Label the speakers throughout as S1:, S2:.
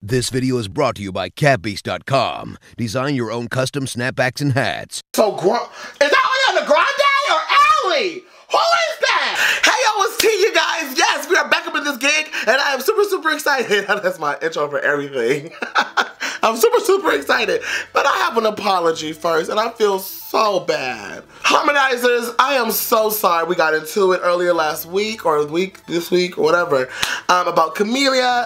S1: This video is brought to you by Catbeast.com. Design your own custom snapbacks and hats.
S2: So, is that Ariana Grande or Allie? Who is that? Hey, yo, it's T, you guys. Yes, we are back up in this gig, and I am super, super excited. That's my intro for everything. I'm super, super excited. But I have an apology first, and I feel so bad. Harmonizers, I am so sorry we got into it earlier last week, or this week, or whatever, about Camila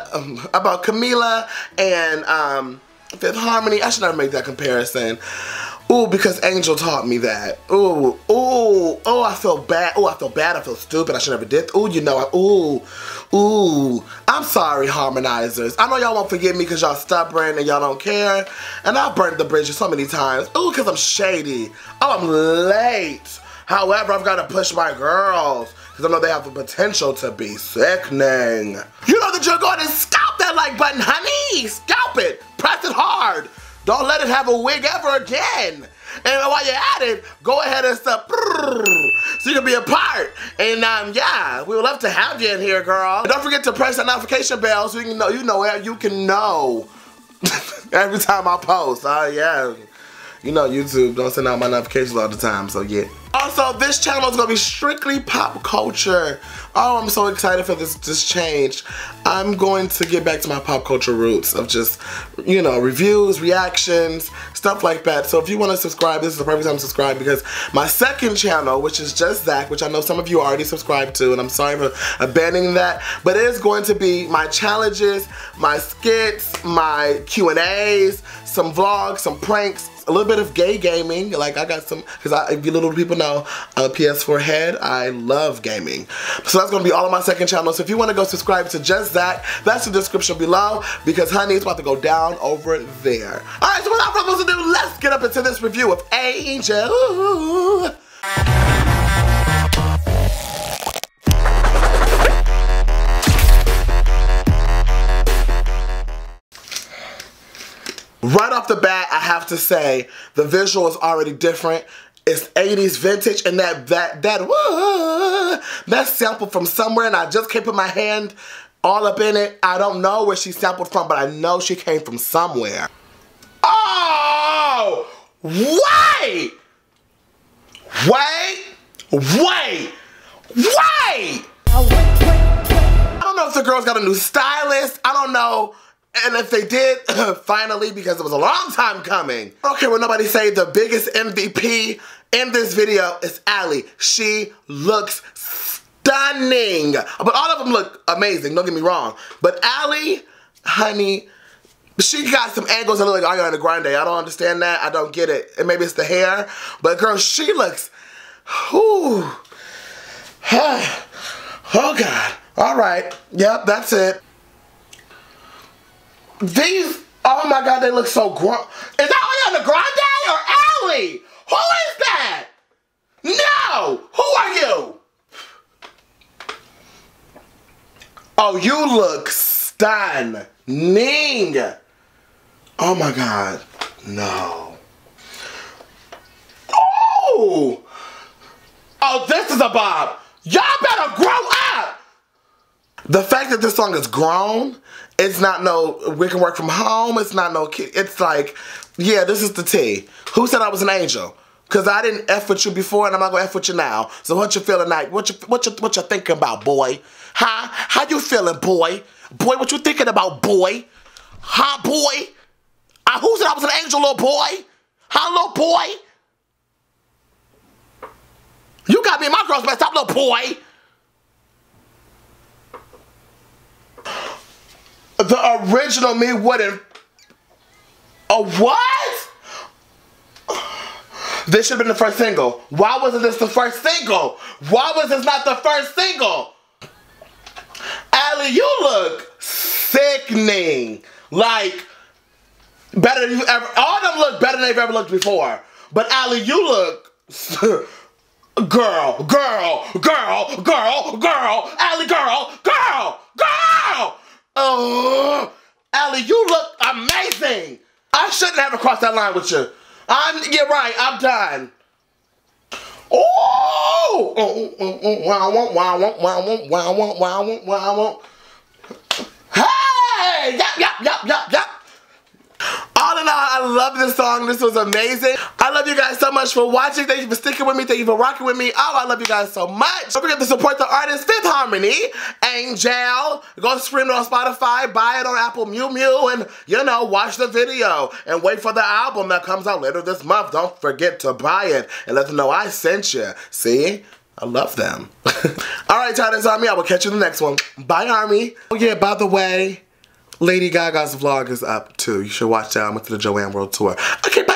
S2: and Fifth Harmony. I should never make that comparison. Ooh, because Angel taught me that. Ooh, I feel bad. Ooh, I feel bad. I feel stupid. I should never did. Ooh, you know, ooh. I'm sorry, Harmonizers. I know y'all won't forgive me because y'all stubborn and y'all don't care. And I've burned the bridges so many times. Ooh, because I'm shady. Oh, I'm late. However, I've got to push my girls because I know they have the potential to be sickening. You know that you're going to scalp that like button, honey. Scalp it. Press it hard. Don't let it have a wig ever again. And while you're at it, go ahead and stuff so you can be a part. And yeah, we would love to have you in here, girl. And don't forget to press that notification bell so you can know every time I post. Yeah. You know YouTube don't send out my notifications all the time, so yeah. Also, this channel is gonna be strictly pop culture. Oh, I'm so excited for this change. I'm going to get back to my pop culture roots of just, you know, reviews, reactions, stuff like that. So if you want to subscribe, this is the perfect time to subscribe because my second channel, which is Just Zach, which I know some of you already subscribed to, and I'm sorry for abandoning that, but it is going to be my challenges, my skits, my Q&As, some vlogs, some pranks, a little bit of gay gaming. Like I got some, because if you little people know, PS4 head, I love gaming. So that's gonna be all on my second channel. So if you wanna go subscribe to Just Zach, that's the description below because honey, it's about to go down over there. All right, so without further ado, let's get up into this review of Angel. Right off the bat, I have to say the visual is already different. It's 80s vintage, and that sample from somewhere, and I just can't put my hand all up in it. I don't know where she sampled from, but I know she came from somewhere. Oh! Wait! I don't know if the girl's got a new stylist. I don't know. And if they did, finally, because it was a long time coming. I don't care what nobody say, the biggest MVP in this video is Allie. She looks stunning. But all of them look amazing, don't get me wrong. But Allie, honey, she got some angles that look like Ariana Grande. I don't understand that. I don't get it. And maybe it's the hair. But girl, she looks, whew. Oh God. All right. Yep, that's it. These, oh my God, they look so grown. Is that Ariana Grande or Allie? Who is that? No! Who are you? Oh, you look stunning. Oh my God, no. Oh! Oh, this is a bob. Y'all better grow up! The fact that this song is grown, it's not no, we can work from home, it's not no kid, it's like, yeah, this is the T. Who said I was an angel? Cause I didn't F with you before and I'm not gonna F with you now. So what you feeling like? What you thinking about, boy? Huh? How you feeling, boy? Boy, what you thinking about, boy? Huh, boy? Who said I was an angel, little boy? Huh, little boy? You got me in my girl's messed up, little boy. The original me wouldn't. A what? This should have been the first single. Why wasn't this the first single? Why was this not the first single? Allie, you look sickening. Like, better than you ever. All of them look better than they've ever looked before. But Allie, you look. Girl. Allie, girl. Oh, Allie, you look amazing. I shouldn't have to cross that line with you. You're right, I'm done. Oh! Hey! Yup. I love this song. This was amazing. I love you guys so much for watching. Thank you for sticking with me. Thank you for rocking with me. Oh, I love you guys so much. Don't forget to support the artist Fifth Harmony, Angel. Go stream it on Spotify, buy it on Apple Mew, and, you know, watch the video. And wait for the album that comes out later this month. Don't forget to buy it and let them know I sent you. See? I love them. Alright, Titus Army. I will catch you in the next one. Bye, Army. Oh, yeah, by the way, Lady Gaga's vlog is up, too. You should watch that. I went to the Joanne World Tour. Okay, bye.